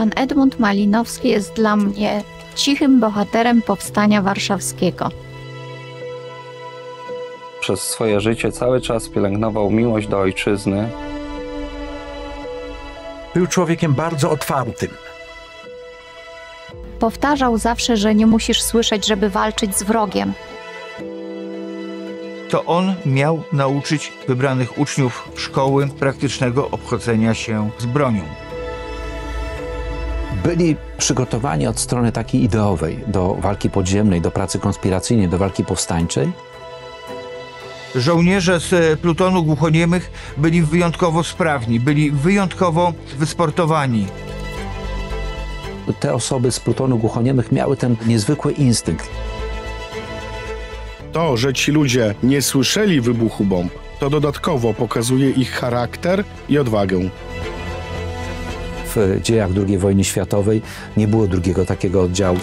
Pan Edmund Malinowski jest dla mnie cichym bohaterem powstania warszawskiego. Przez swoje życie cały czas pielęgnował miłość do ojczyzny. Był człowiekiem bardzo otwartym. Powtarzał zawsze, że nie musisz słyszeć, żeby walczyć z wrogiem. To on miał nauczyć wybranych uczniów szkoły praktycznego obchodzenia się z bronią. Byli przygotowani od strony takiej ideowej do walki podziemnej, do pracy konspiracyjnej, do walki powstańczej. Żołnierze z plutonu głuchoniemych byli wyjątkowo sprawni, byli wyjątkowo wysportowani. Te osoby z plutonu głuchoniemych miały ten niezwykły instynkt. To, że ci ludzie nie słyszeli wybuchu bomb, to dodatkowo pokazuje ich charakter i odwagę. W dziejach II wojny światowej nie było drugiego takiego oddziału.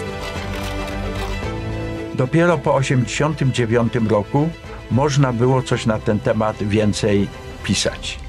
Dopiero po 1989 roku można było coś na ten temat więcej pisać.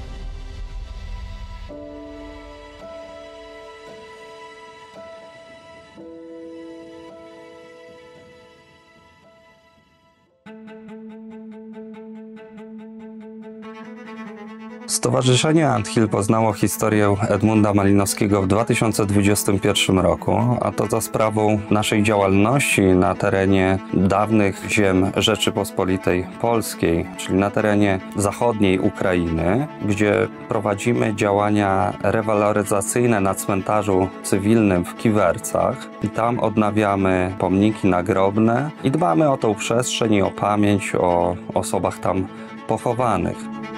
Stowarzyszenie Anthill poznało historię Edmunda Malinowskiego w 2021 roku, a to za sprawą naszej działalności na terenie dawnych ziem Rzeczypospolitej Polskiej, czyli na terenie zachodniej Ukrainy, gdzie prowadzimy działania rewaloryzacyjne na cmentarzu cywilnym w Kiwercach i tam odnawiamy pomniki nagrobne i dbamy o tą przestrzeń i o pamięć o osobach tam pochowanych.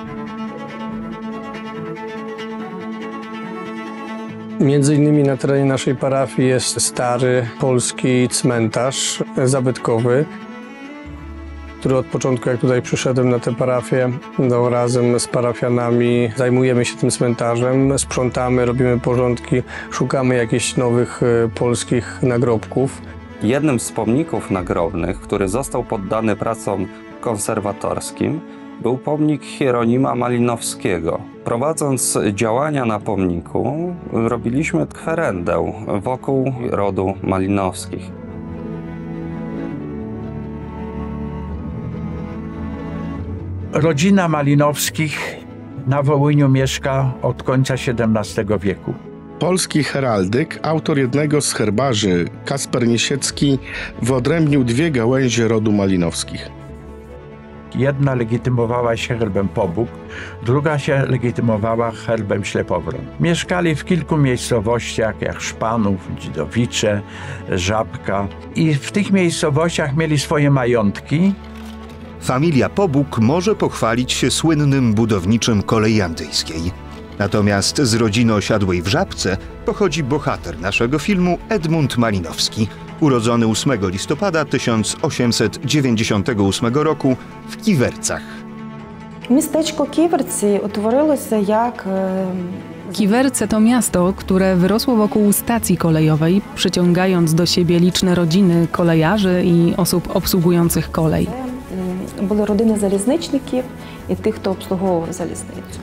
Między innymi na terenie naszej parafii jest stary polski cmentarz zabytkowy, który od początku, jak tutaj przyszedłem na tę parafię, razem z parafianami zajmujemy się tym cmentarzem, sprzątamy, robimy porządki, szukamy jakichś nowych polskich nagrobków. Jednym z pomników nagrobnych, który został poddany pracom konserwatorskim, był pomnik Hieronima Malinowskiego. Prowadząc działania na pomniku, robiliśmy kwerendę wokół rodu Malinowskich. Rodzina Malinowskich na Wołyniu mieszka od końca XVII wieku. Polski heraldyk, autor jednego z herbarzy, Kasper Niesiecki, wyodrębnił dwie gałęzie rodu Malinowskich. Jedna legitymowała się herbem Pobóg, druga się legitymowała herbem Ślepowron. Mieszkali w kilku miejscowościach, jak Szpanów, Dzidowice, Żabka, i w tych miejscowościach mieli swoje majątki. Familia Pobóg może pochwalić się słynnym budowniczym kolei antyjskiej. Natomiast z rodziny osiadłej w Żabce pochodzi bohater naszego filmu Edmund Malinowski, urodzony 8 listopada 1898 roku w Kiwercach. Miasteczko Kiwercy utworzyło się jak... Kiwerce to miasto, które wyrosło wokół stacji kolejowej, przyciągając do siebie liczne rodziny kolejarzy i osób obsługujących kolej. Były rodziny залізничників i tych, kto obsługiwał залізницю.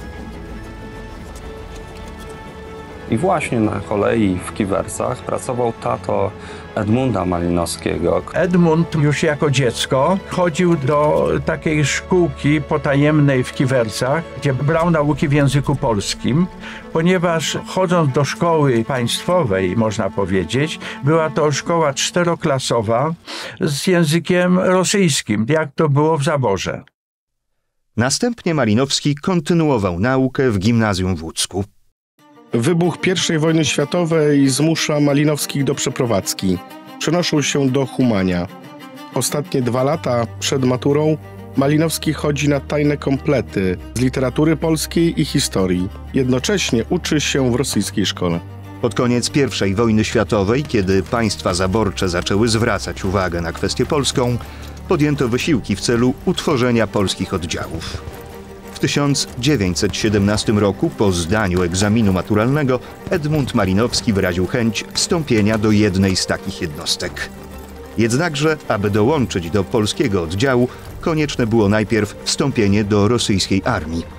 I właśnie na kolei w Kiwercach pracował tato Edmunda Malinowskiego. Edmund już jako dziecko chodził do takiej szkółki potajemnej w Kiwercach, gdzie brał nauki w języku polskim, ponieważ chodząc do szkoły państwowej, można powiedzieć, była to szkoła czteroklasowa z językiem rosyjskim, jak to było w zaborze. Następnie Malinowski kontynuował naukę w gimnazjum w Łódzku. Wybuch I wojny światowej zmusza Malinowskich do przeprowadzki. Przenoszą się do Humania. Ostatnie 2 lata przed maturą Malinowski chodzi na tajne komplety z literatury polskiej i historii. Jednocześnie uczy się w rosyjskiej szkole. Pod koniec I wojny światowej, kiedy państwa zaborcze zaczęły zwracać uwagę na kwestię polską, podjęto wysiłki w celu utworzenia polskich oddziałów. W 1917 roku, po zdaniu egzaminu maturalnego, Edmund Malinowski wyraził chęć wstąpienia do jednej z takich jednostek. Jednakże, aby dołączyć do polskiego oddziału, konieczne było najpierw wstąpienie do rosyjskiej armii.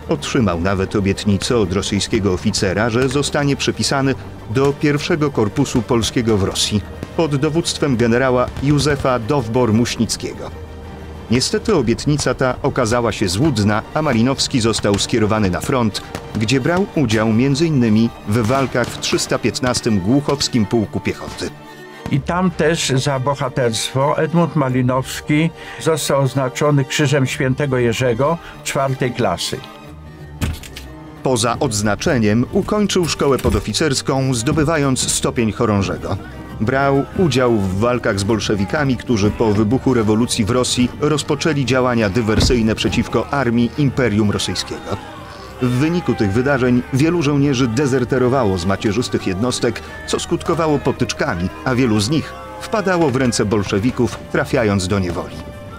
Otrzymał nawet obietnicę od rosyjskiego oficera, że zostanie przypisany do pierwszego korpusu polskiego w Rosji pod dowództwem generała Józefa Dowbor-Muśnickiego. Niestety obietnica ta okazała się złudna, a Malinowski został skierowany na front, gdzie brał udział m.in. w walkach w 315 Głuchowskim Pułku Piechoty. I tam też za bohaterstwo Edmund Malinowski został oznaczony Krzyżem Świętego Jerzego 4. klasy. Poza odznaczeniem ukończył szkołę podoficerską, zdobywając stopień chorążego. Brał udział w walkach z bolszewikami, którzy po wybuchu rewolucji w Rosji rozpoczęli działania dywersyjne przeciwko armii Imperium Rosyjskiego. W wyniku tych wydarzeń wielu żołnierzy dezerterowało z macierzystych jednostek, co skutkowało potyczkami, a wielu z nich wpadało w ręce bolszewików, trafiając do niewoli.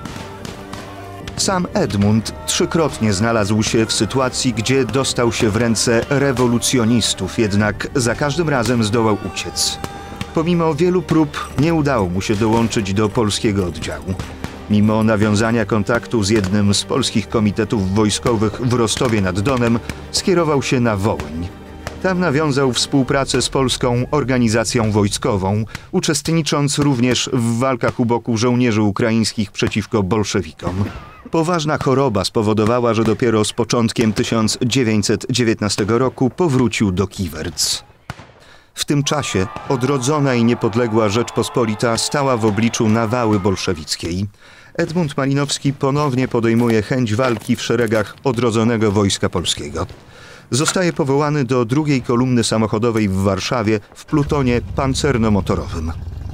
Sam Edmund trzykrotnie znalazł się w sytuacji, gdzie dostał się w ręce rewolucjonistów, jednak za każdym razem zdołał uciec. Pomimo wielu prób nie udało mu się dołączyć do polskiego oddziału. Mimo nawiązania kontaktu z jednym z polskich komitetów wojskowych w Rostowie nad Donem, skierował się na Wołyń. Tam nawiązał współpracę z polską organizacją wojskową, uczestnicząc również w walkach u boku żołnierzy ukraińskich przeciwko bolszewikom. Poważna choroba spowodowała, że dopiero z początkiem 1919 roku powrócił do Kiwerc. W tym czasie odrodzona i niepodległa Rzeczpospolita stała w obliczu nawały bolszewickiej. Edmund Malinowski ponownie podejmuje chęć walki w szeregach odrodzonego Wojska Polskiego. Zostaje powołany do 2. kolumny samochodowej w Warszawie w plutonie pancerno-motorowym.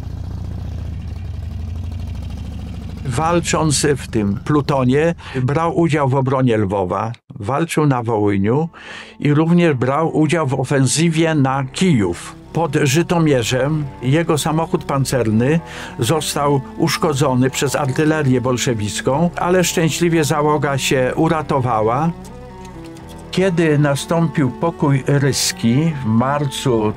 Walcząc w tym plutonie, brał udział w obronie Lwowa, walczył na Wołyniu i również brał udział w ofensywie na Kijów. Pod Żytomierzem jego samochód pancerny został uszkodzony przez artylerię bolszewicką, ale szczęśliwie załoga się uratowała. Kiedy nastąpił pokój ryski w marcu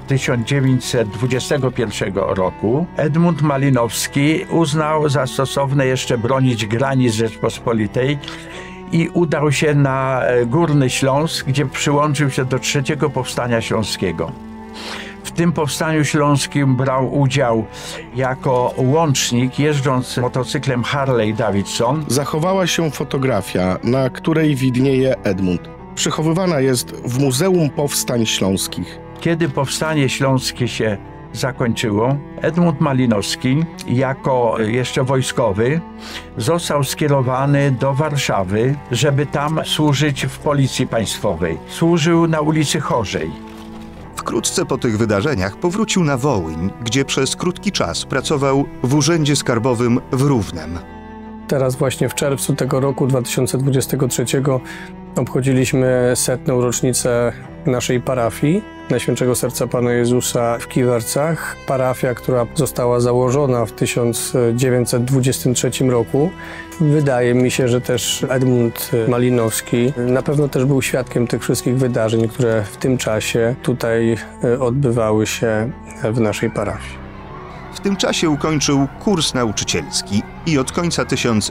1921 roku, Edmund Malinowski uznał za stosowne jeszcze bronić granic Rzeczpospolitej i udał się na Górny Śląsk, gdzie przyłączył się do III Powstania Śląskiego. W tym powstaniu śląskim brał udział jako łącznik, jeżdżąc motocyklem Harley Davidson. Zachowała się fotografia, na której widnieje Edmund. Przechowywana jest w Muzeum Powstań Śląskich. Kiedy Powstanie Śląskie się zakończyło, Edmund Malinowski jako jeszcze wojskowy został skierowany do Warszawy, żeby tam służyć w Policji Państwowej. Służył na ulicy Chorzej. Wkrótce po tych wydarzeniach powrócił na Wołyń, gdzie przez krótki czas pracował w Urzędzie Skarbowym w Równem. Teraz właśnie w czerwcu tego roku 2023 obchodziliśmy 100. rocznicę naszej parafii Najświętszego Serca Pana Jezusa w Kiwercach. Parafia, która została założona w 1923 roku. Wydaje mi się, że też Edmund Malinowski na pewno też był świadkiem tych wszystkich wydarzeń, które w tym czasie tutaj odbywały się w naszej parafii. W tym czasie ukończył kurs nauczycielski i od końca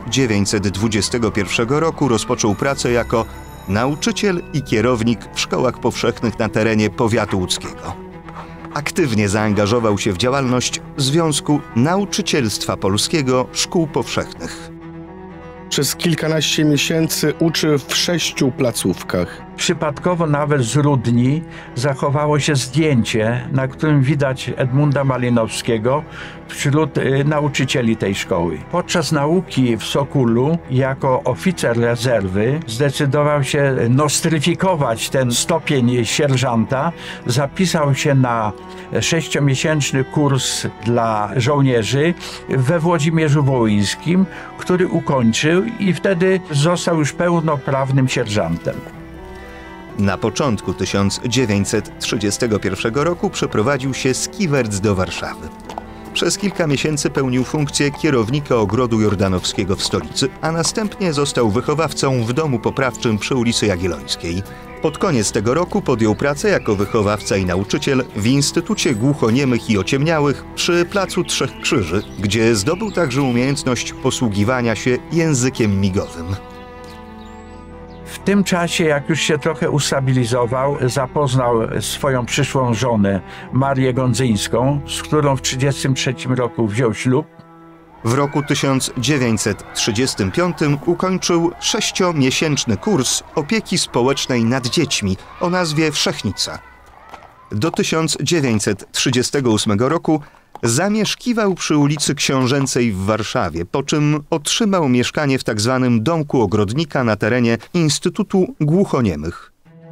1921 roku rozpoczął pracę jako nauczyciel i kierownik w szkołach powszechnych na terenie powiatu łódzkiego. Aktywnie zaangażował się w działalność Związku Nauczycielstwa Polskiego Szkół Powszechnych. Przez kilkanaście miesięcy uczy w 6 placówkach. Przypadkowo nawet z Rudni zachowało się zdjęcie, na którym widać Edmunda Malinowskiego wśród nauczycieli tej szkoły. Podczas nauki w Sokólu jako oficer rezerwy zdecydował się nostryfikować ten stopień sierżanta. Zapisał się na 6-miesięczny kurs dla żołnierzy we Włodzimierzu Wołyńskim, który ukończył i wtedy został już pełnoprawnym sierżantem. Na początku 1931 roku przeprowadził się z Kiwerc do Warszawy. Przez kilka miesięcy pełnił funkcję kierownika ogrodu jordanowskiego w stolicy, a następnie został wychowawcą w domu poprawczym przy ulicy Jagiellońskiej. Pod koniec tego roku podjął pracę jako wychowawca i nauczyciel w Instytucie Głuchoniemych i Ociemniałych przy Placu Trzech Krzyży, gdzie zdobył także umiejętność posługiwania się językiem migowym. W tym czasie, jak już się trochę ustabilizował, zapoznał swoją przyszłą żonę, Marię Gondzyńską, z którą w 1933 roku wziął ślub. W roku 1935 ukończył 6-miesięczny kurs opieki społecznej nad dziećmi o nazwie Wszechnica. Do 1938 roku zamieszkiwał przy ulicy Książęcej w Warszawie, po czym otrzymał mieszkanie w tzw. domku ogrodnika na terenie Instytutu Głuchoniemych.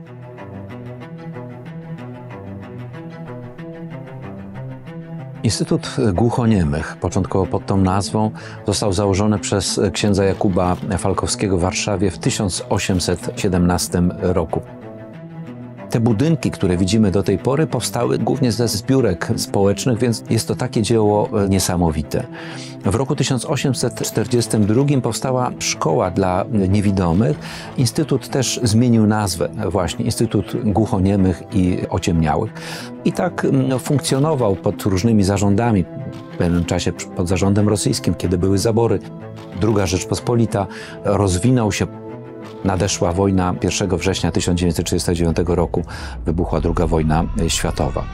Instytut Głuchoniemych, początkowo pod tą nazwą, został założony przez księdza Jakuba Falkowskiego w Warszawie w 1817 roku. Te budynki, które widzimy do tej pory, powstały głównie ze zbiórek społecznych, więc jest to takie dzieło niesamowite. W roku 1842 powstała szkoła dla niewidomych. Instytut też zmienił nazwę, właśnie Instytut Głuchoniemych i Ociemniałych. I tak funkcjonował pod różnymi zarządami. W pewnym czasie pod zarządem rosyjskim, kiedy były zabory. II Rzeczpospolita rozwinął się. Nadeszła wojna 1 września 1939 roku, wybuchła II wojna światowa.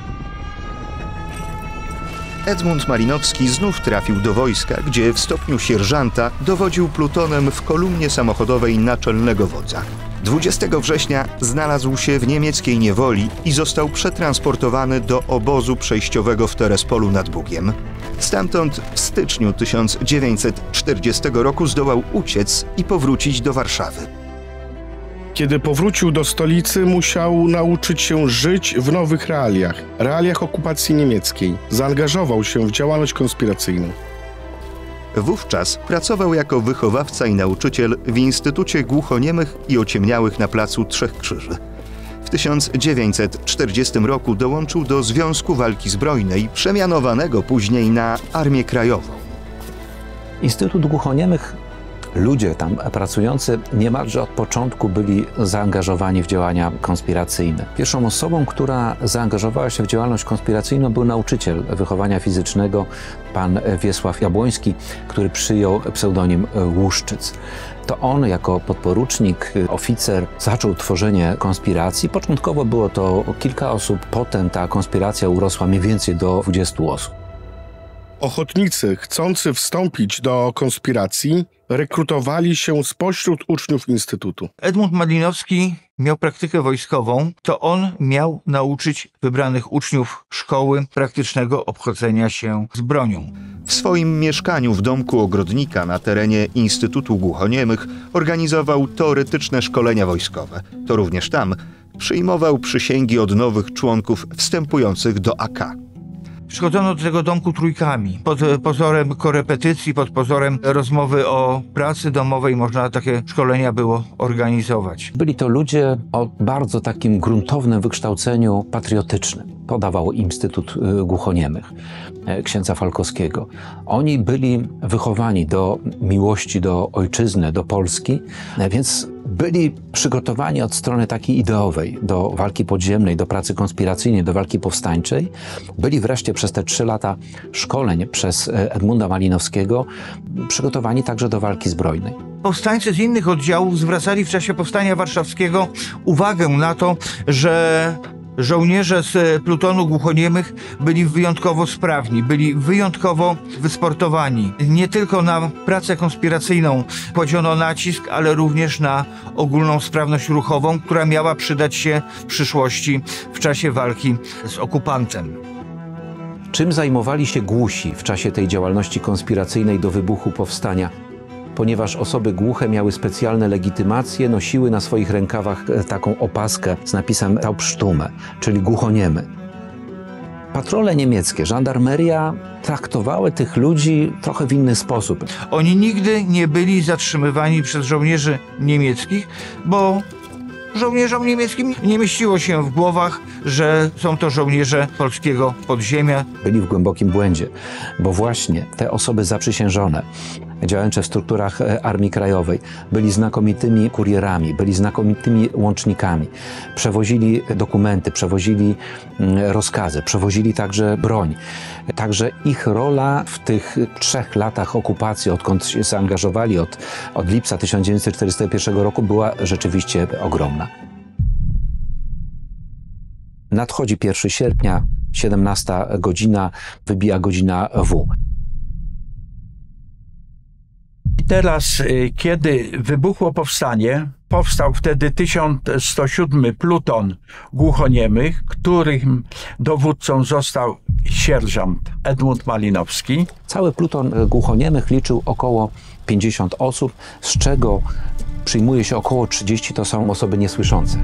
Edmund Malinowski znów trafił do wojska, gdzie w stopniu sierżanta dowodził plutonem w kolumnie samochodowej naczelnego wodza. 20 września znalazł się w niemieckiej niewoli i został przetransportowany do obozu przejściowego w Terespolu nad Bugiem. Stamtąd w styczniu 1940 roku zdołał uciec i powrócić do Warszawy. Kiedy powrócił do stolicy, musiał nauczyć się żyć w nowych realiach okupacji niemieckiej. Zaangażował się w działalność konspiracyjną. Wówczas pracował jako wychowawca i nauczyciel w Instytucie Głuchoniemych i Ociemniałych na placu Trzech Krzyży. W 1940 roku dołączył do Związku Walki Zbrojnej, przemianowanego później na Armię Krajową. Instytut Głuchoniemych, ludzie tam pracujący niemalże od początku byli zaangażowani w działania konspiracyjne. Pierwszą osobą, która zaangażowała się w działalność konspiracyjną, był nauczyciel wychowania fizycznego, pan Wiesław Jabłoński, który przyjął pseudonim Łuszczyc. To on jako podporucznik, oficer zaczął tworzenie konspiracji. Początkowo było to kilka osób, potem ta konspiracja urosła mniej więcej do 20 osób. Ochotnicy chcący wstąpić do konspiracji rekrutowali się spośród uczniów Instytutu. Edmund Malinowski miał praktykę wojskową, to on miał nauczyć wybranych uczniów szkoły praktycznego obchodzenia się z bronią. W swoim mieszkaniu w domku ogrodnika na terenie Instytutu Głuchoniemych organizował teoretyczne szkolenia wojskowe. To również tam przyjmował przysięgi od nowych członków wstępujących do AK. Przychodzono do tego domku trójkami. Pod pozorem korepetycji, pod pozorem rozmowy o pracy domowej można takie szkolenia było organizować. Byli to ludzie o bardzo takim gruntownym wykształceniu patriotycznym. Podawał Instytut Głuchoniemych księdza Falkowskiego. Oni byli wychowani do miłości do ojczyzny, do Polski, więc byli przygotowani od strony takiej ideowej do walki podziemnej, do pracy konspiracyjnej, do walki powstańczej. Byli wreszcie przez te 3 lata szkoleń przez Edmunda Malinowskiego przygotowani także do walki zbrojnej. Powstańcy z innych oddziałów zwracali w czasie Powstania Warszawskiego uwagę na to, że żołnierze z plutonu głuchoniemych byli wyjątkowo sprawni, byli wyjątkowo wysportowani. Nie tylko na pracę konspiracyjną kładziono nacisk, ale również na ogólną sprawność ruchową, która miała przydać się w przyszłości w czasie walki z okupantem. Czym zajmowali się głusi w czasie tej działalności konspiracyjnej do wybuchu powstania? Ponieważ osoby głuche miały specjalne legitymacje, nosiły na swoich rękawach taką opaskę z napisem Taubstumme, czyli głuchoniemy. Patrole niemieckie, żandarmeria traktowały tych ludzi trochę w inny sposób. Oni nigdy nie byli zatrzymywani przez żołnierzy niemieckich, bo żołnierzom niemieckim nie mieściło się w głowach, że są to żołnierze polskiego podziemia. Byli w głębokim błędzie, bo właśnie te osoby zaprzysiężone działające w strukturach Armii Krajowej. Byli znakomitymi kurierami, byli znakomitymi łącznikami. Przewozili dokumenty, przewozili rozkazy, przewozili także broń. Także ich rola w tych 3 latach okupacji, odkąd się zaangażowali od lipca 1941 roku, była rzeczywiście ogromna. Nadchodzi 1 sierpnia, 17 godzina, wybija godzina W. I teraz, kiedy wybuchło powstanie, powstał wtedy 1107 pluton głuchoniemych, którym dowódcą został sierżant Edmund Malinowski. Cały pluton głuchoniemych liczył około 50 osób, z czego przyjmuje się około 30 to są osoby niesłyszące.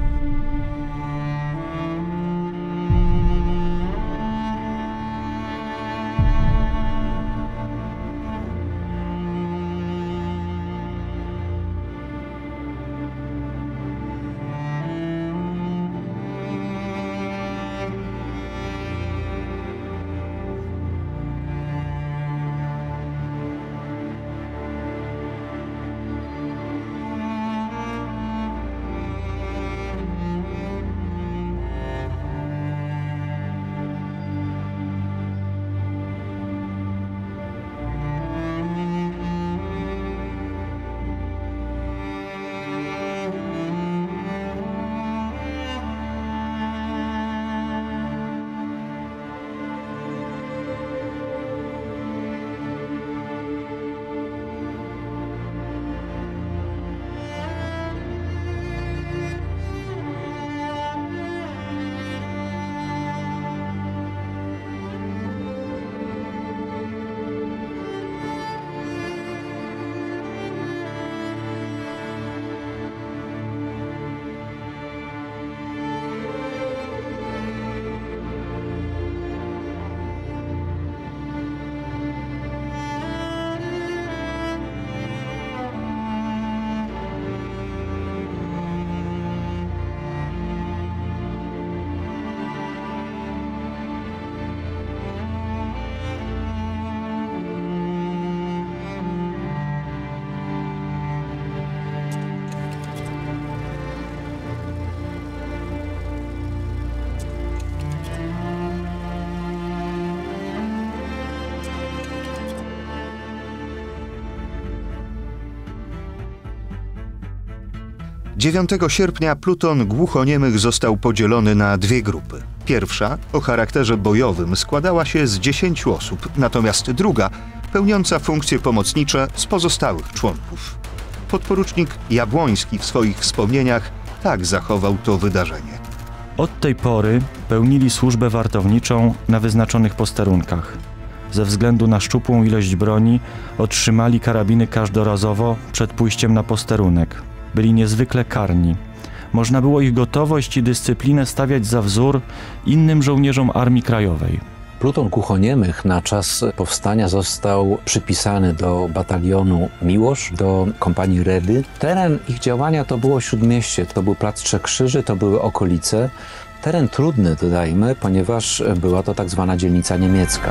Dziewiątego sierpnia pluton głuchoniemych został podzielony na 2 grupy. Pierwsza, o charakterze bojowym, składała się z 10 osób, natomiast druga, pełniąca funkcje pomocnicze, z pozostałych członków. Podporucznik Jabłoński w swoich wspomnieniach tak zachował to wydarzenie. Od tej pory pełnili służbę wartowniczą na wyznaczonych posterunkach. Ze względu na szczupłą ilość broni otrzymali karabiny każdorazowo przed pójściem na posterunek. Byli niezwykle karni. Można było ich gotowość i dyscyplinę stawiać za wzór innym żołnierzom Armii Krajowej. Pluton głuchoniemych na czas powstania został przypisany do batalionu Miłosz, do kompanii Redy. Teren ich działania to było Śródmieście, to był Plac Trzech Krzyży, to były okolice. Teren trudny, dodajmy, ponieważ była to tak zwana dzielnica niemiecka.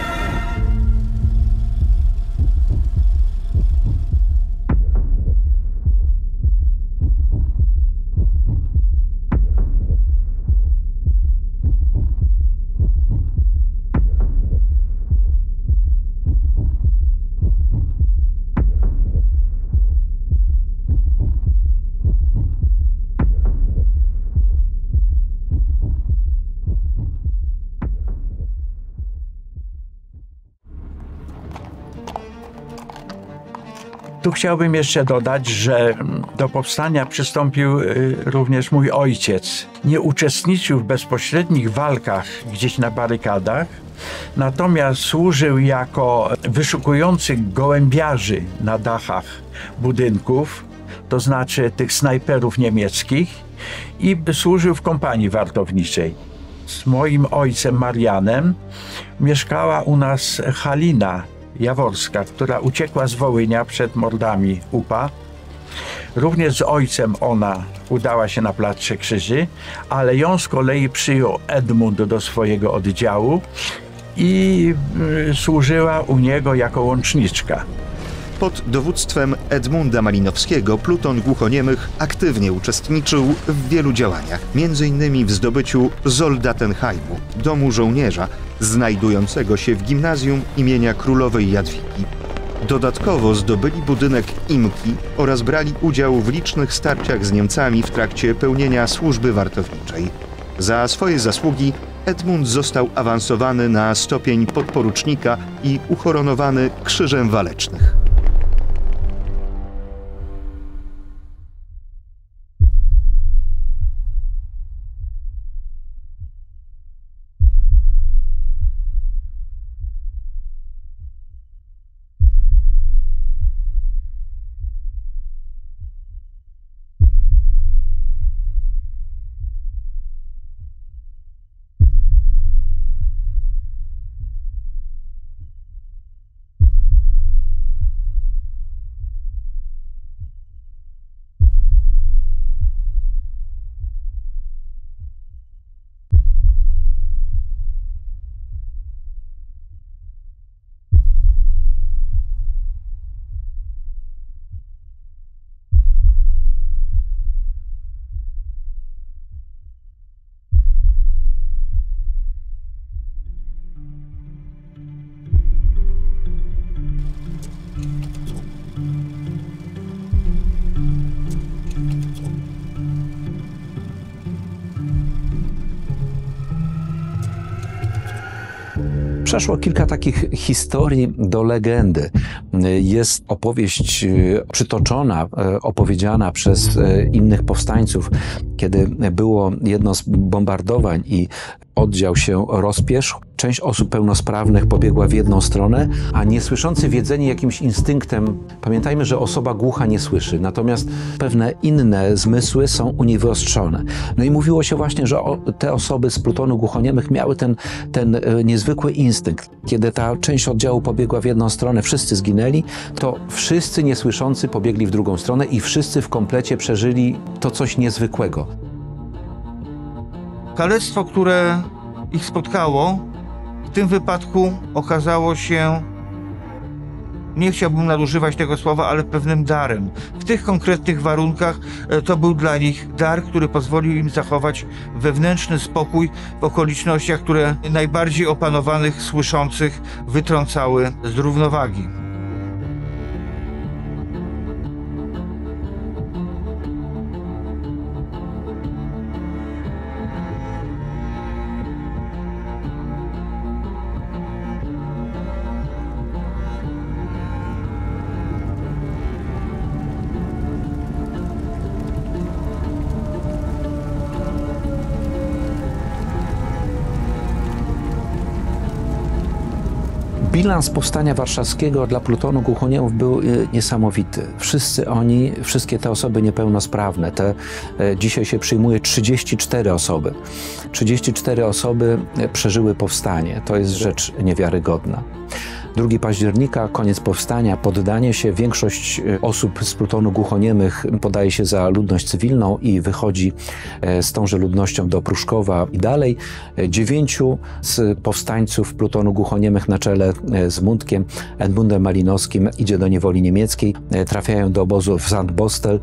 Tu chciałbym jeszcze dodać, że do powstania przystąpił również mój ojciec. Nie uczestniczył w bezpośrednich walkach gdzieś na barykadach, natomiast służył jako wyszukujący gołębiarzy na dachach budynków, to znaczy tych snajperów niemieckich, i służył w kompanii wartowniczej. Z moim ojcem Marianem mieszkała u nas Halina Jaworska, która uciekła z Wołynia przed mordami UPA. Również z ojcem ona udała się na Plac Trzech Krzyży, ale ją z kolei przyjął Edmund do swojego oddziału i służyła u niego jako łączniczka. Pod dowództwem Edmunda Malinowskiego pluton głuchoniemych aktywnie uczestniczył w wielu działaniach, m.in. w zdobyciu Soldatenheimu, domu żołnierza, znajdującego się w gimnazjum imienia Królowej Jadwigi. Dodatkowo zdobyli budynek Imki oraz brali udział w licznych starciach z Niemcami w trakcie pełnienia służby wartowniczej. Za swoje zasługi Edmund został awansowany na stopień podporucznika i uhonorowany Krzyżem Walecznych. Przeszło kilka takich historii do legendy. Jest opowieść przytoczona, opowiedziana przez innych powstańców, kiedy było jedno z bombardowań i oddział się rozpieszł. Część osób pełnosprawnych pobiegła w jedną stronę, a niesłyszący wiedzeni jakimś instynktem, pamiętajmy, że osoba głucha nie słyszy, natomiast pewne inne zmysły są u niej wyostrzone. No i mówiło się właśnie, że te osoby z plutonu głuchoniemych miały ten niezwykły instynkt. Kiedy ta część oddziału pobiegła w jedną stronę, wszyscy zginęli, to wszyscy niesłyszący pobiegli w drugą stronę i wszyscy w komplecie przeżyli to coś niezwykłego. Kalectwo, które ich spotkało, w tym wypadku okazało się, nie chciałbym nadużywać tego słowa, ale pewnym darem. W tych konkretnych warunkach to był dla nich dar, który pozwolił im zachować wewnętrzny spokój w okolicznościach, które najbardziej opanowanych słyszących wytrącały z równowagi. Bilans powstania warszawskiego dla plutonu głuchoniemów był niesamowity. Wszystkie te osoby niepełnosprawne, dzisiaj się przyjmuje 34 osoby. 34 osoby przeżyły powstanie. To jest rzecz niewiarygodna. 2 października, koniec powstania, poddanie się. Większość osób z plutonu głuchoniemych podaje się za ludność cywilną i wychodzi z tąże ludnością do Pruszkowa i dalej. 9 z powstańców plutonu głuchoniemych na czele z Mundkiem, Edmundem Malinowskim, idzie do niewoli niemieckiej, trafiają do obozu w Sandbostel.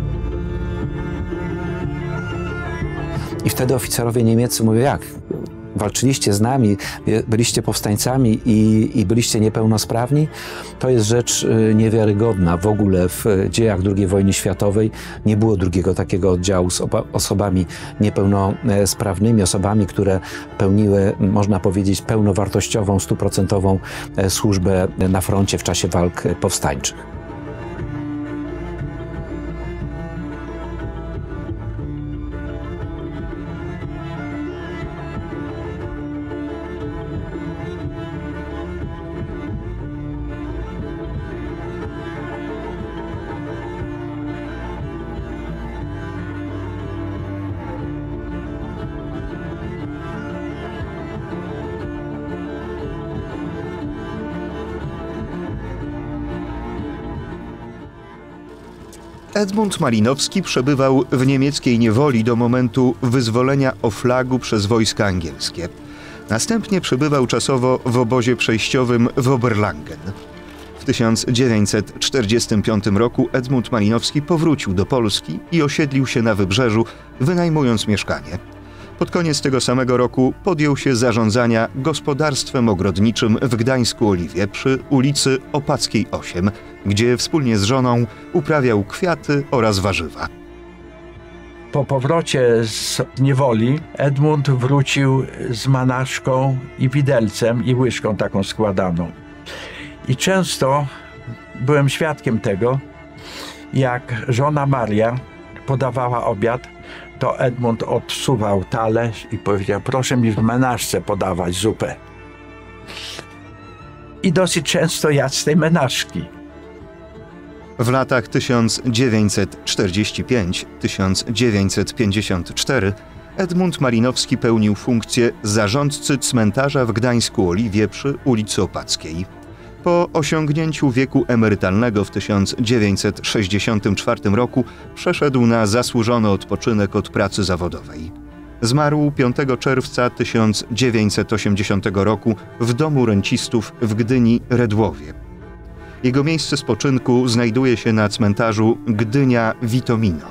I wtedy oficerowie niemieccy mówią, jak? walczyliście z nami, byliście powstańcami i byliście niepełnosprawni, to jest rzecz niewiarygodna. W ogóle w dziejach II wojny światowej nie było drugiego takiego oddziału z osobami niepełnosprawnymi, osobami, które pełniły, można powiedzieć, pełnowartościową, 100% służbę na froncie w czasie walk powstańczych. Edmund Malinowski przebywał w niemieckiej niewoli do momentu wyzwolenia Oflagu przez wojska angielskie. Następnie przebywał czasowo w obozie przejściowym w Oberlangen. W 1945 roku Edmund Malinowski powrócił do Polski i osiedlił się na Wybrzeżu, wynajmując mieszkanie. Pod koniec tego samego roku podjął się zarządzania gospodarstwem ogrodniczym w Gdańsku-Oliwie przy ulicy Opackiej 8, gdzie wspólnie z żoną uprawiał kwiaty oraz warzywa. Po powrocie z niewoli Edmund wrócił z manaszką i widelcem i łyżką taką składaną. I często byłem świadkiem tego, jak żona Maria podawała obiad, to Edmund odsuwał talerz i powiedział: proszę mi w menażce podawać zupę. I dosyć często jadł z tej menażki. W latach 1945-1954 Edmund Malinowski pełnił funkcję zarządcy cmentarza w Gdańsku-Oliwie przy ulicy Opackiej. Po osiągnięciu wieku emerytalnego w 1964 roku przeszedł na zasłużony odpoczynek od pracy zawodowej. Zmarł 5 czerwca 1980 roku w domu rencistów w Gdyni-Redłowie. Jego miejsce spoczynku znajduje się na cmentarzu Gdynia-Witomino.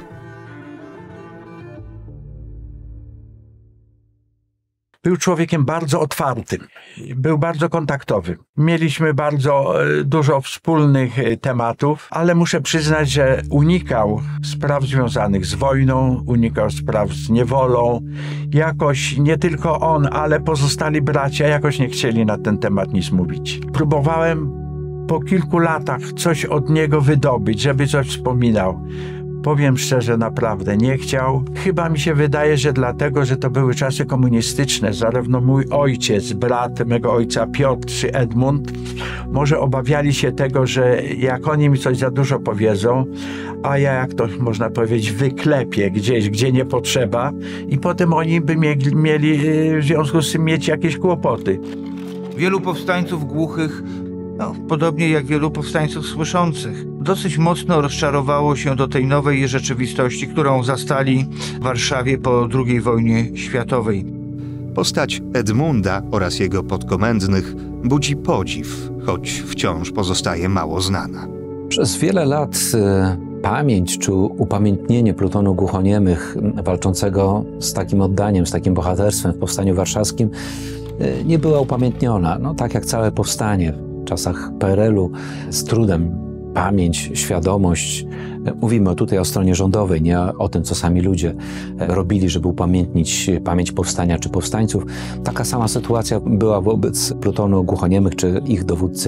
Był człowiekiem bardzo otwartym, był bardzo kontaktowy. Mieliśmy bardzo dużo wspólnych tematów, ale muszę przyznać, że unikał spraw związanych z wojną, unikał spraw z niewolą. Jakoś nie tylko on, ale pozostali bracia jakoś nie chcieli na ten temat nic mówić. Próbowałem po kilku latach coś od niego wydobyć, żeby coś wspominał. Powiem szczerze, naprawdę nie chciał. Chyba mi się wydaje, że dlatego, że to były czasy komunistyczne. Zarówno mój ojciec, brat mego ojca Piotr czy Edmund, może obawiali się tego, że jak oni mi coś za dużo powiedzą, a ja, jak to można powiedzieć, wyklepię gdzieś, gdzie nie potrzeba i potem oni by mieli w związku z tym mieć jakieś kłopoty. Wielu powstańców głuchych, podobnie jak wielu powstańców słyszących, dosyć mocno rozczarowało się do tej nowej rzeczywistości, którą zastali w Warszawie po II wojnie światowej. Postać Edmunda oraz jego podkomendnych budzi podziw, choć wciąż pozostaje mało znana. Przez wiele lat pamięć czy upamiętnienie plutonu głuchoniemych walczącego z takim oddaniem, z takim bohaterstwem w Powstaniu Warszawskim nie była upamiętniona. No, tak jak całe powstanie w czasach PRL-u, z trudem pamięć, świadomość. Mówimy tutaj o stronie rządowej, nie o tym, co sami ludzie robili, żeby upamiętnić pamięć powstania czy powstańców. Taka sama sytuacja była wobec plutonu głuchoniemych czy ich dowódcy.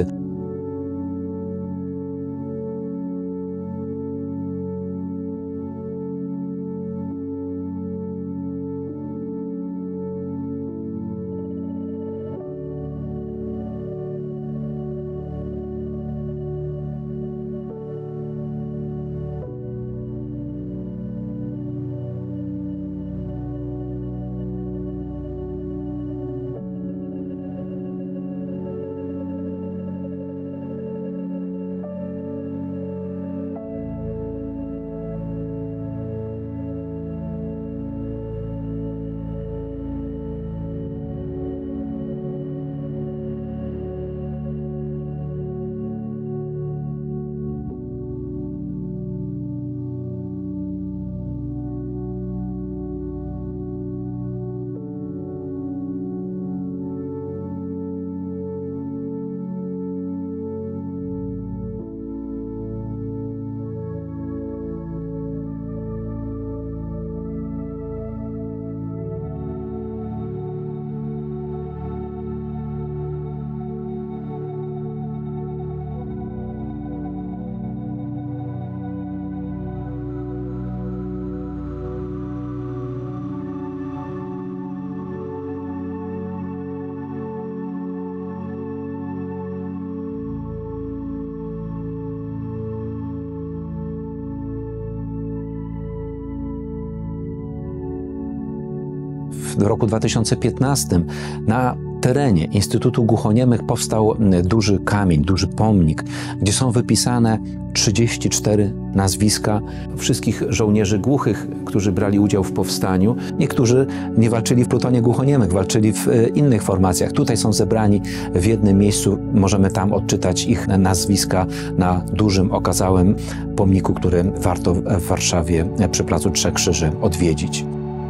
W roku 2015 na terenie Instytutu Głuchoniemych powstał duży kamień, duży pomnik, gdzie są wypisane 34 nazwiska wszystkich żołnierzy głuchych, którzy brali udział w powstaniu. Niektórzy nie walczyli w plutonie głuchoniemych, walczyli w innych formacjach. Tutaj są zebrani w jednym miejscu. Możemy tam odczytać ich nazwiska na dużym, okazałym pomniku, który warto w Warszawie przy Placu Trzech Krzyży odwiedzić.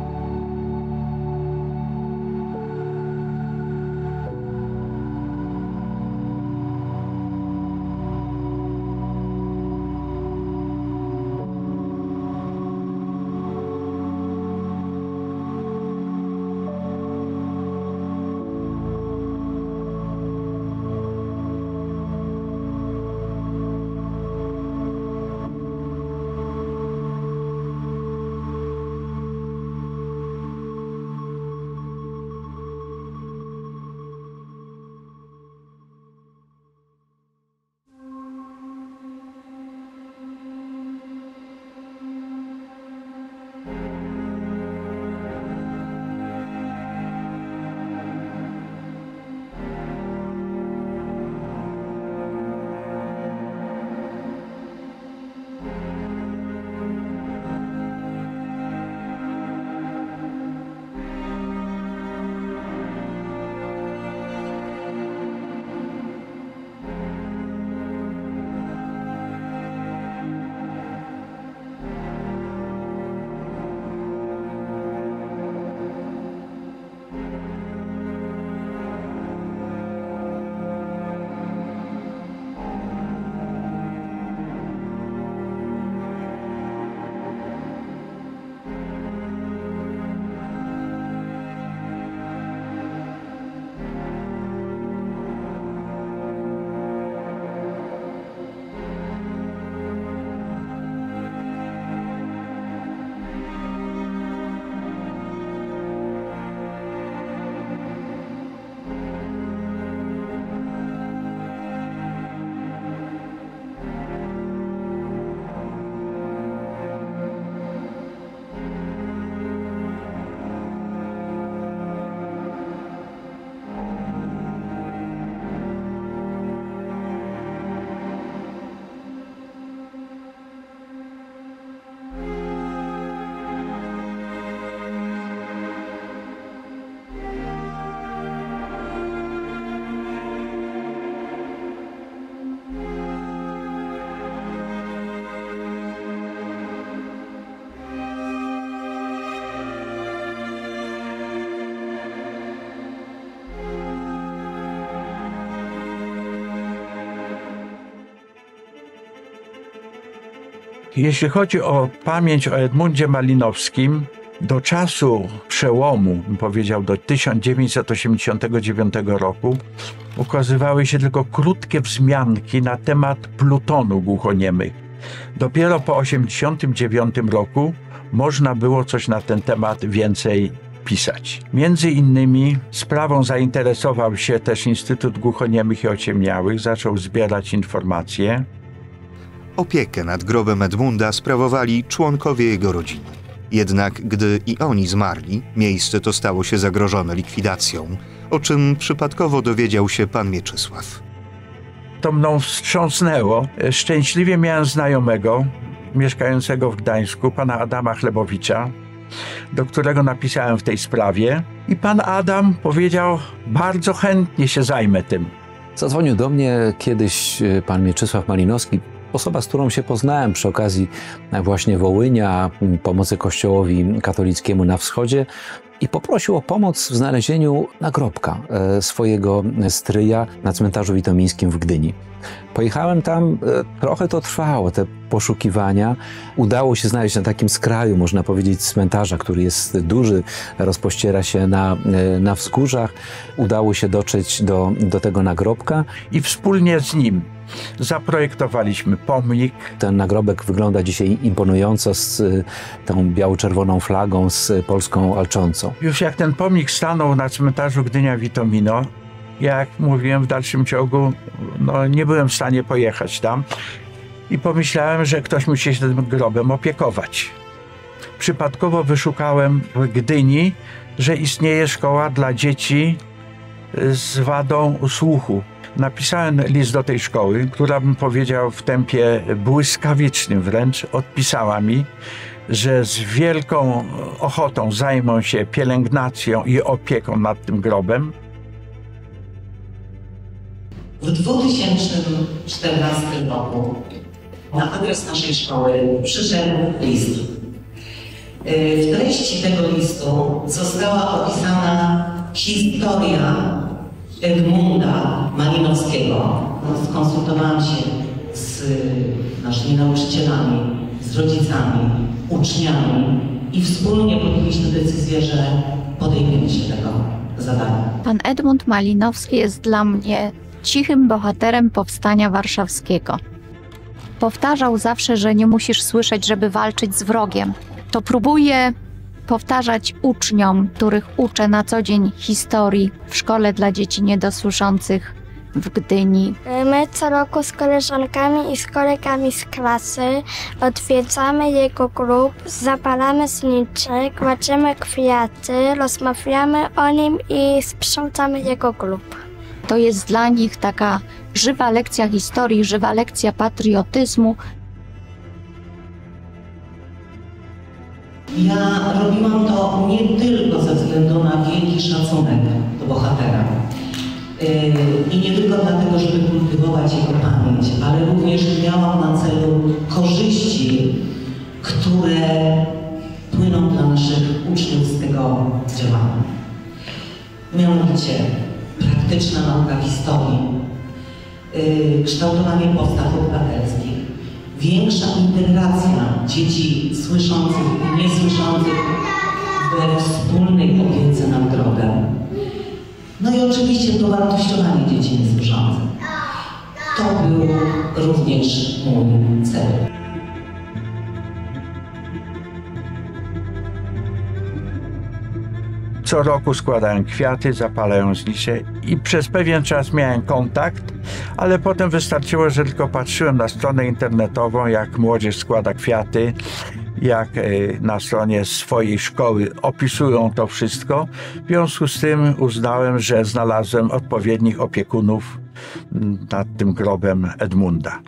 Jeśli chodzi o pamięć o Edmundzie Malinowskim, do czasu przełomu, bym powiedział, do 1989 roku, ukazywały się tylko krótkie wzmianki na temat plutonu głuchoniemych. Dopiero po 1989 roku można było coś na ten temat więcej pisać. Między innymi sprawą zainteresował się też Instytut Głuchoniemych i Ociemniałych, zaczął zbierać informacje. Opiekę nad grobem Edmunda sprawowali członkowie jego rodziny. Jednak gdy i oni zmarli, miejsce to stało się zagrożone likwidacją, o czym przypadkowo dowiedział się pan Mieczysław. To mną wstrząsnęło. Szczęśliwie miałem znajomego mieszkającego w Gdańsku, pana Adama Chlebowicza, do którego napisałem w tej sprawie. I pan Adam powiedział, bardzo chętnie się zajmę tym. Zadzwonił do mnie kiedyś pan Mieczysław Malinowski, osoba, z którą się poznałem przy okazji właśnie Wołynia, pomocy Kościołowi katolickiemu na wschodzie i poprosił o pomoc w znalezieniu nagrobka swojego stryja na cmentarzu witomińskim w Gdyni. Pojechałem tam, trochę to trwało, te poszukiwania. Udało się znaleźć na takim skraju, można powiedzieć, cmentarza, który jest duży, rozpościera się na wzgórzach. Udało się dotrzeć do tego nagrobka. I wspólnie z nim zaprojektowaliśmy pomnik. Ten nagrobek wygląda dzisiaj imponująco z tą biało-czerwoną flagą, z polską alczącą. Już jak ten pomnik stanął na cmentarzu Gdynia-Witomino, jak mówiłem, w dalszym ciągu nie byłem w stanie pojechać tam i pomyślałem, że ktoś musi się tym grobem opiekować. Przypadkowo wyszukałem w Gdyni że istnieje szkoła dla dzieci z wadą słuchu. Napisałem list do tej szkoły, która, bym powiedział, w tempie błyskawicznym wręcz odpisała mi, że z wielką ochotą zajmą się pielęgnacją i opieką nad tym grobem. W 2014 roku na adres naszej szkoły przyszedł list. W treści tego listu została opisana historia Edmunda Malinowskiego. Skonsultowałam się z naszymi nauczycielami, z rodzicami, uczniami i wspólnie podjęliśmy decyzję, że podejmiemy się tego zadania. Pan Edmund Malinowski jest dla mnie cichym bohaterem Powstania Warszawskiego. Powtarzał zawsze, że nie musisz słyszeć, żeby walczyć z wrogiem. To próbuję powtarzać uczniom, których uczę na co dzień historii w szkole dla dzieci niedosłyszących w Gdyni. My co roku z koleżankami i z kolegami z klasy odwiedzamy jego klub, zapalamy znicze, kładziemy kwiaty, rozmawiamy o nim i sprzątamy jego klub. To jest dla nich taka żywa lekcja historii, żywa lekcja patriotyzmu. Ja robiłam to nie tylko ze względu na wielki szacunek do bohatera. I nie tylko dlatego, żeby kultywować jego pamięć, ale również miałam na celu korzyści, które płyną dla naszych uczniów z tego działania. Mianowicie praktyczna nauka historii, kształtowanie postaw obywatelskich, większa integracja dzieci słyszących i niesłyszących we wspólnej opiece nad grobem. No i oczywiście dowartościowanie dzieci niesłyszących. To był również mój cel. Co roku składałem kwiaty, zapalają znicze i przez pewien czas miałem kontakt, ale potem wystarczyło, że tylko patrzyłem na stronę internetową, jak młodzież składa kwiaty, jak na stronie swojej szkoły opisują to wszystko. W związku z tym uznałem, że znalazłem odpowiednich opiekunów nad tym grobem Edmunda.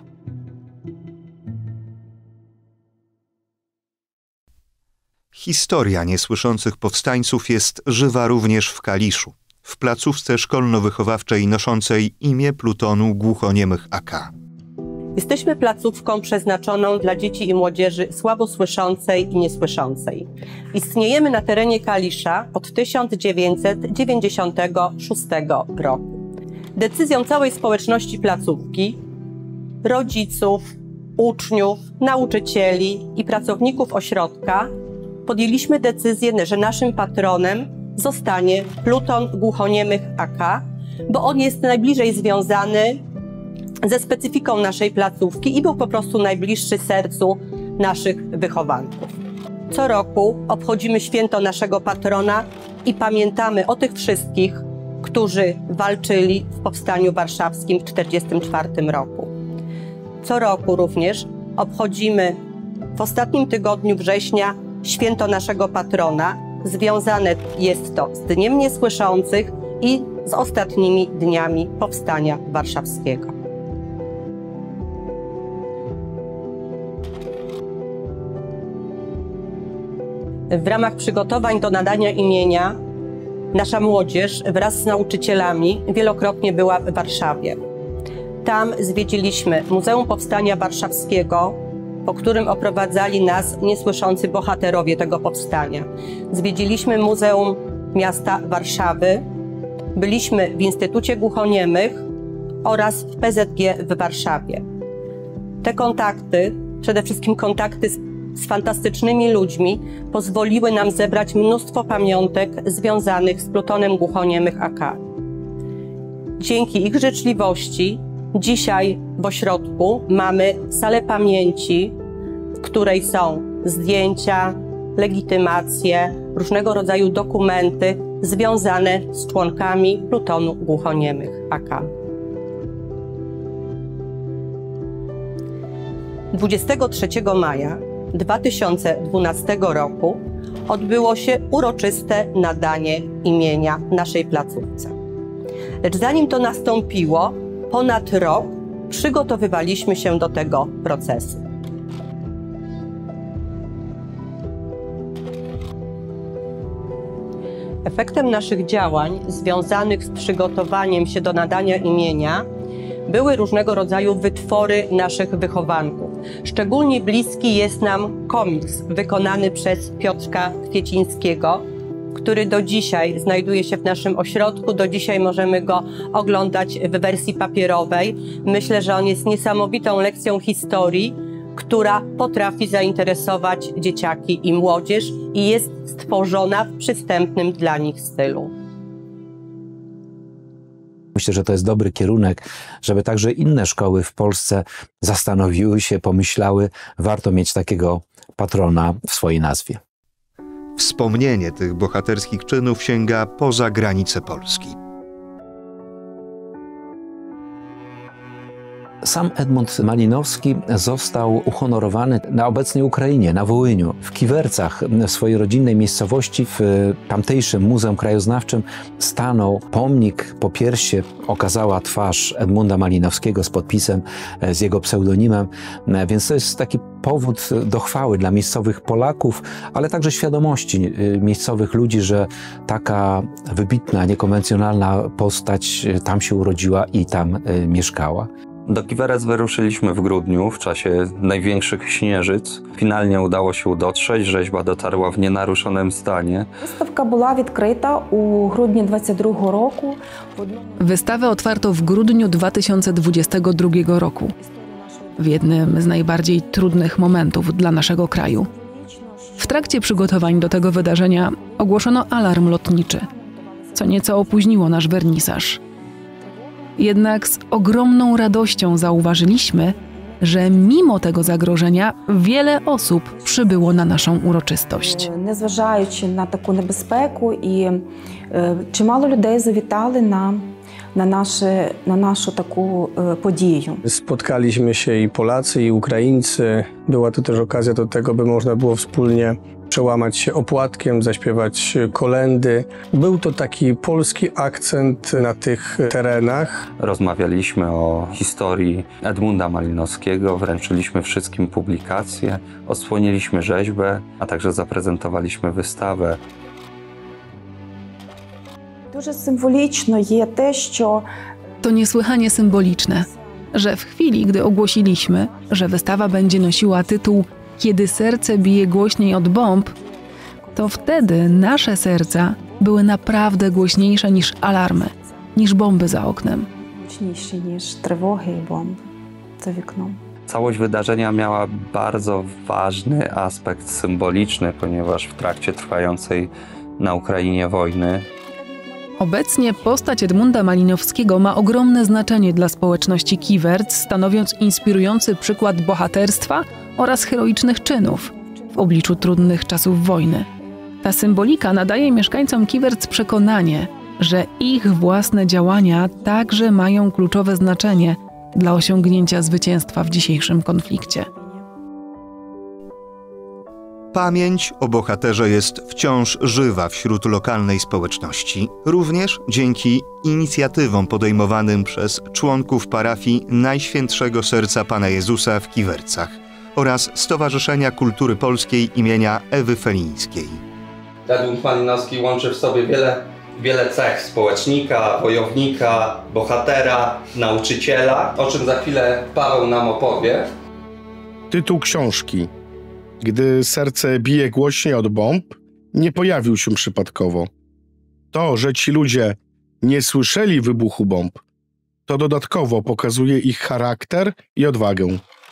Historia niesłyszących powstańców jest żywa również w Kaliszu, w placówce szkolno-wychowawczej noszącej imię plutonu głuchoniemych AK. Jesteśmy placówką przeznaczoną dla dzieci i młodzieży słabosłyszącej i niesłyszącej. Istniejemy na terenie Kalisza od 1996 roku. Decyzją całej społeczności placówki, rodziców, uczniów, nauczycieli i pracowników ośrodka podjęliśmy decyzję, że naszym patronem zostanie pluton głuchoniemych AK, bo on jest najbliżej związany ze specyfiką naszej placówki i był po prostu najbliższy sercu naszych wychowanków. Co roku obchodzimy święto naszego patrona i pamiętamy o tych wszystkich, którzy walczyli w Powstaniu Warszawskim w 1944 roku. Co roku również obchodzimy w ostatnim tygodniu września święto naszego patrona. Związane jest to z Dniem Niesłyszących i z ostatnimi dniami Powstania Warszawskiego. W ramach przygotowań do nadania imienia nasza młodzież wraz z nauczycielami wielokrotnie była w Warszawie. Tam zwiedziliśmy Muzeum Powstania Warszawskiego, po którym oprowadzali nas niesłyszący bohaterowie tego powstania. Zwiedziliśmy Muzeum Miasta Warszawy, byliśmy w Instytucie Głuchoniemych oraz w PZG w Warszawie. Te kontakty, przede wszystkim kontakty z fantastycznymi ludźmi, pozwoliły nam zebrać mnóstwo pamiątek związanych z plutonem głuchoniemych AK. Dzięki ich życzliwości dzisiaj w ośrodku mamy salę pamięci, w której są zdjęcia, legitymacje, różnego rodzaju dokumenty związane z członkami plutonu głuchoniemych AK. 23 maja 2012 roku odbyło się uroczyste nadanie imienia naszej placówce. Lecz zanim to nastąpiło, ponad rok przygotowywaliśmy się do tego procesu. Efektem naszych działań związanych z przygotowaniem się do nadania imienia były różnego rodzaju wytwory naszych wychowanków. Szczególnie bliski jest nam komiks wykonany przez Piotrka Kwiecińskiego, który do dzisiaj znajduje się w naszym ośrodku. Do dzisiaj możemy go oglądać w wersji papierowej. Myślę, że on jest niesamowitą lekcją historii, która potrafi zainteresować dzieciaki i młodzież i jest stworzona w przystępnym dla nich stylu. Myślę, że to jest dobry kierunek, żeby także inne szkoły w Polsce zastanowiły się, pomyślały, warto mieć takiego patrona w swojej nazwie. Wspomnienie tych bohaterskich czynów sięga poza granice Polski. Sam Edmund Malinowski został uhonorowany na obecnej Ukrainie, na Wołyniu, w Kiwercach, w swojej rodzinnej miejscowości. W tamtejszym Muzeum Krajoznawczym stanął pomnik, popiersie okazała twarz Edmunda Malinowskiego z podpisem, z jego pseudonimem, więc to jest taki powód do chwały dla miejscowych Polaków, ale także świadomości miejscowych ludzi, że taka wybitna, niekonwencjonalna postać tam się urodziła i tam mieszkała. Do Kiwerec wyruszyliśmy w grudniu, w czasie największych śnieżyc. Finalnie udało się dotrzeć, rzeźba dotarła w nienaruszonym stanie. Wyставka była відкрита u grudniu 2022 roku. Wystawę otwarto w grudniu 2022 roku, w jednym z najbardziej trudnych momentów dla naszego kraju. W trakcie przygotowań do tego wydarzenia ogłoszono alarm lotniczy, co nieco opóźniło nasz wernisaż. Jednak z ogromną radością zauważyliśmy, że mimo tego zagrożenia wiele osób przybyło na naszą uroczystość. Незважаючи на таку небезпеку, і чимало людей завітали na naszą taką podію. Spotkaliśmy się i Polacy, i Ukraińcy. Była to też okazja do tego, by można było wspólnie przełamać się opłatkiem, zaśpiewać kolędy. Był to taki polski akcent na tych terenach. Rozmawialiśmy o historii Edmunda Malinowskiego, wręczyliśmy wszystkim publikacje, odsłoniliśmy rzeźbę, a także zaprezentowaliśmy wystawę. Дуже символічно є те, що To niesłychanie symboliczne, że w chwili, gdy ogłosiliśmy, że wystawa będzie nosiła tytuł „Kiedy serce bije głośniej od bomb”, to wtedy nasze serca były naprawdę głośniejsze niż alarmy, niż bomby za oknem. Głośniejsze niż trywogi i bomby za oknem. Całość wydarzenia miała bardzo ważny aspekt symboliczny, ponieważ w trakcie trwającej na Ukrainie wojny Obecnie postać Edmunda Malinowskiego ma ogromne znaczenie dla społeczności Kiwerc, stanowiąc inspirujący przykład bohaterstwa oraz heroicznych czynów w obliczu trudnych czasów wojny. Ta symbolika nadaje mieszkańcom Kiwerc przekonanie, że ich własne działania także mają kluczowe znaczenie dla osiągnięcia zwycięstwa w dzisiejszym konflikcie. Pamięć o bohaterze jest wciąż żywa wśród lokalnej społeczności, również dzięki inicjatywom podejmowanym przez członków parafii Najświętszego Serca Pana Jezusa w Kiwercach oraz Stowarzyszenia Kultury Polskiej imienia Ewy Felińskiej. Edmund Malinowski łączy w sobie wiele cech społecznika, wojownika, bohatera, nauczyciela, o czym za chwilę Paweł nam opowie. Tytuł książki „Gdy serce bije głośniej od bomb” nie pojawił się przypadkowo. To, że ci ludzie nie słyszeli wybuchu bomb, to dodatkowo pokazuje ich charakter i odwagę.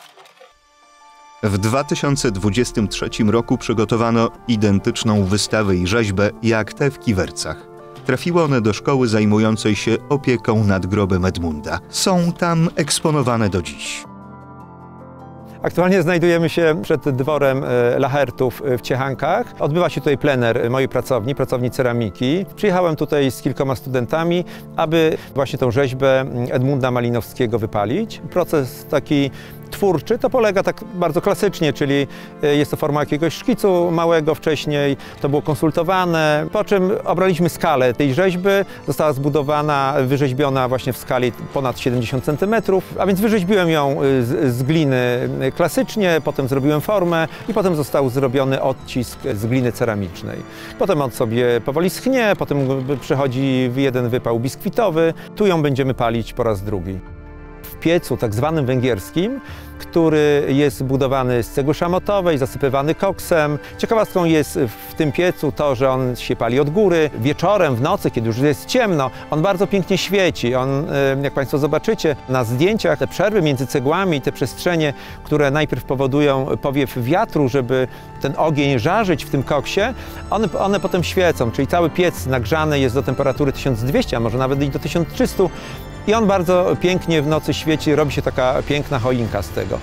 W 2023 roku przygotowano identyczną wystawę i rzeźbę jak te w Kiwercach. Trafiły one do szkoły zajmującej się opieką nad grobem Edmunda. Są tam eksponowane do dziś. Aktualnie znajdujemy się przed dworem Lachertów w Ciechankach. Odbywa się tutaj plener mojej pracowni ceramiki. Przyjechałem tutaj z kilkoma studentami, aby właśnie tą rzeźbę Edmunda Malinowskiego wypalić. Proces taki twórczy to polega tak bardzo klasycznie, czyli jest to forma jakiegoś szkicu małego wcześniej, to było konsultowane, po czym obraliśmy skalę tej rzeźby, została zbudowana, wyrzeźbiona właśnie w skali ponad 70 cm, a więc wyrzeźbiłem ją z gliny klasycznie, potem zrobiłem formę i potem został zrobiony odcisk z gliny ceramicznej. Potem on sobie powoli schnie, potem przychodzi jeden wypał biskwitowy, tu ją będziemy palić po raz drugi. W piecu tak zwanym węgierskim, który jest budowany z cegły szamotowej, zasypywany koksem. Ciekawostką jest w tym piecu to, że on się pali od góry. Wieczorem, w nocy, kiedy już jest ciemno, on bardzo pięknie świeci. On, jak Państwo zobaczycie na zdjęciach, te przerwy między cegłami, te przestrzenie, które najpierw powodują powiew wiatru, żeby ten ogień żarzyć w tym koksie, one potem świecą, czyli cały piec nagrzany jest do temperatury 1200, a może nawet i do 1300. I on bardzo pięknie w nocy świeci, robi się taka piękna choinka z tego.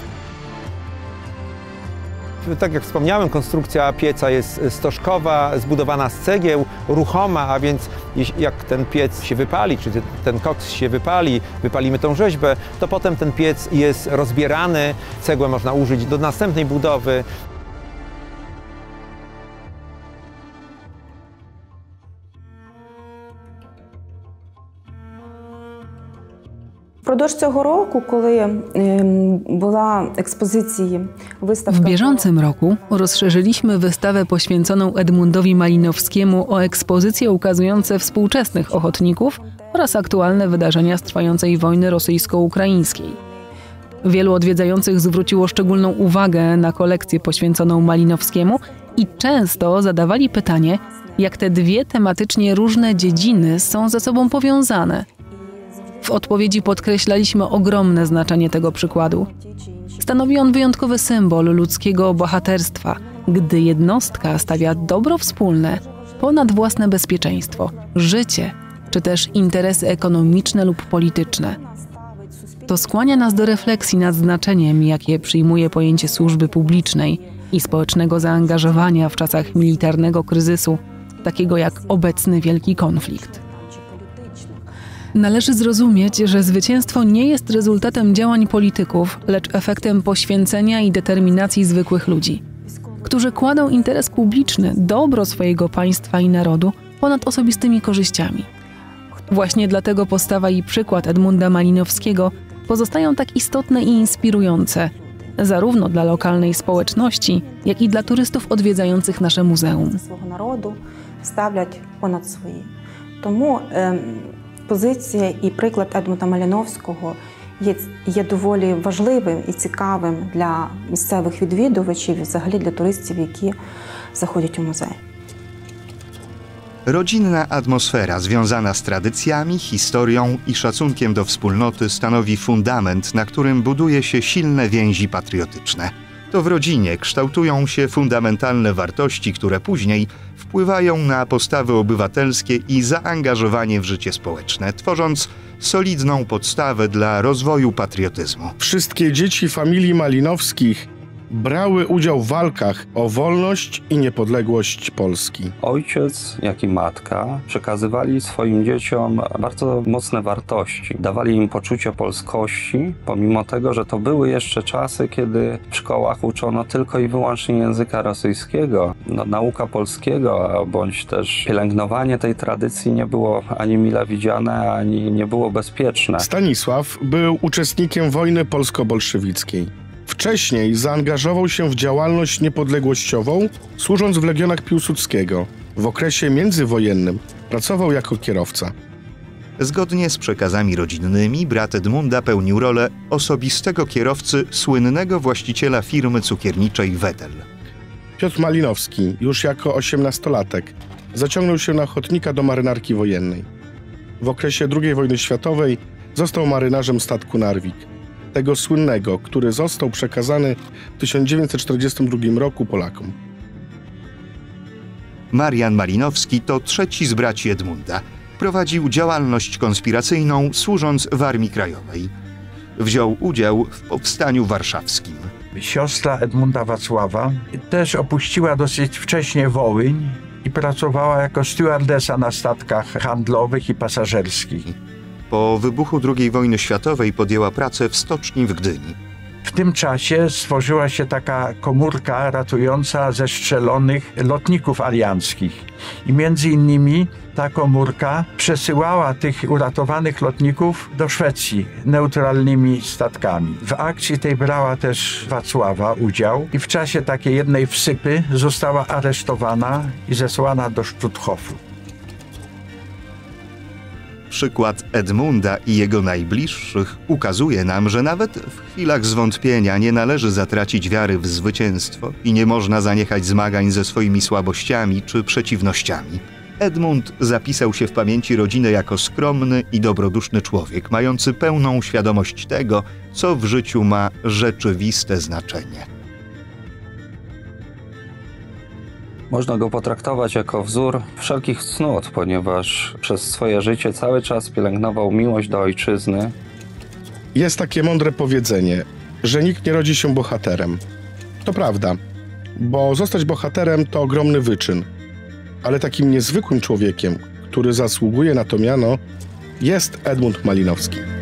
Tak jak wspomniałem, konstrukcja pieca jest stożkowa, zbudowana z cegieł, ruchoma, a więc jak ten piec się wypali, czy ten koks się wypali, wypalimy tą rzeźbę, to potem ten piec jest rozbierany, cegłę można użyć do następnej budowy. Впродовж цього року, коли була експозиція, W bieżącym roku rozszerzyliśmy wystawę poświęconą Edmundowi Malinowskiemu o ekspozycje ukazujące współczesnych ochotników oraz aktualne wydarzenia z trwającej wojny rosyjsko-ukraińskiej. Wielu odwiedzających zwróciło szczególną uwagę na kolekcję poświęconą Malinowskiemu i często zadawali pytanie, jak te dwie tematycznie różne dziedziny są ze sobą powiązane. W odpowiedzi podkreślaliśmy ogromne znaczenie tego przykładu. Stanowi on wyjątkowy symbol ludzkiego bohaterstwa, gdy jednostka stawia dobro wspólne ponad własne bezpieczeństwo, życie, czy też interesy ekonomiczne lub polityczne. To skłania nas do refleksji nad znaczeniem, jakie przyjmuje pojęcie służby publicznej i społecznego zaangażowania w czasach militarnego kryzysu, takiego jak obecny wielki konflikt. Należy zrozumieć, że zwycięstwo nie jest rezultatem działań polityków, lecz efektem poświęcenia i determinacji zwykłych ludzi, którzy kładą interes publiczny, dobro swojego państwa i narodu ponad osobistymi korzyściami. Właśnie dlatego postawa i przykład Edmunda Malinowskiego pozostają tak istotne i inspirujące, zarówno dla lokalnej społeczności, jak i dla turystów odwiedzających nasze muzeum. Свого народу ставлять понад свої. Тому позиція і приклад Едмунда Малиновського є доволі важливим і цікавим для місцевих відвідувачів і взагалі для туристів, які заходять у музей. Rodzinna atmosfera związana z tradycjami, historią i szacunkiem do wspólnoty stanowi fundament, na którym buduje się silne więzi patriotyczne. To w rodzinie kształtują się fundamentalne wartości, które później wpływają na postawy obywatelskie i zaangażowanie w życie społeczne, tworząc solidną podstawę dla rozwoju patriotyzmu. Wszystkie dzieci familii Malinowskich brały udział w walkach o wolność i niepodległość Polski. Ojciec, jak i matka przekazywali swoim dzieciom bardzo mocne wartości. Dawali im poczucie polskości, pomimo tego, że to były jeszcze czasy, kiedy w szkołach uczono tylko i wyłącznie języka rosyjskiego. Nauka polskiego, bądź też pielęgnowanie tej tradycji nie było ani mile widziane, ani nie było bezpieczne. Stanisław był uczestnikiem wojny polsko-bolszewickiej. Wcześniej zaangażował się w działalność niepodległościową, służąc w Legionach Piłsudskiego. W okresie międzywojennym pracował jako kierowca. Zgodnie z przekazami rodzinnymi, brat Edmunda pełnił rolę osobistego kierowcy słynnego właściciela firmy cukierniczej Wedel. Piotr Malinowski, już jako 18-latek, zaciągnął się na ochotnika do marynarki wojennej. W okresie II wojny światowej został marynarzem statku Narvik, tego słynnego, który został przekazany w 1942 roku Polakom. Marian Malinowski to trzeci z braci Edmunda. Prowadził działalność konspiracyjną, służąc w Armii Krajowej. Wziął udział w Powstaniu Warszawskim. Siostra Edmunda Wacława też opuściła dosyć wcześnie Wołyń i pracowała jako stewardesa na statkach handlowych i pasażerskich. Po wybuchu II wojny światowej podjęła pracę w stoczni w Gdyni. W tym czasie stworzyła się taka komórka ratująca zestrzelonych lotników alianckich. I między innymi ta komórka przesyłała tych uratowanych lotników do Szwecji neutralnymi statkami. W akcji tej brała też Wacława udział i w czasie takiej jednej wsypy została aresztowana i zesłana do Stutthofu. Przykład Edmunda i jego najbliższych ukazuje nam, że nawet w chwilach zwątpienia nie należy zatracić wiary w zwycięstwo i nie można zaniechać zmagań ze swoimi słabościami czy przeciwnościami. Edmund zapisał się w pamięci rodziny jako skromny i dobroduszny człowiek, mający pełną świadomość tego, co w życiu ma rzeczywiste znaczenie. Można go potraktować jako wzór wszelkich cnót, ponieważ przez swoje życie cały czas pielęgnował miłość do ojczyzny. Jest takie mądre powiedzenie, że nikt nie rodzi się bohaterem. To prawda, bo zostać bohaterem to ogromny wyczyn. Ale takim niezwykłym człowiekiem, który zasługuje na to miano, jest Edmund Malinowski.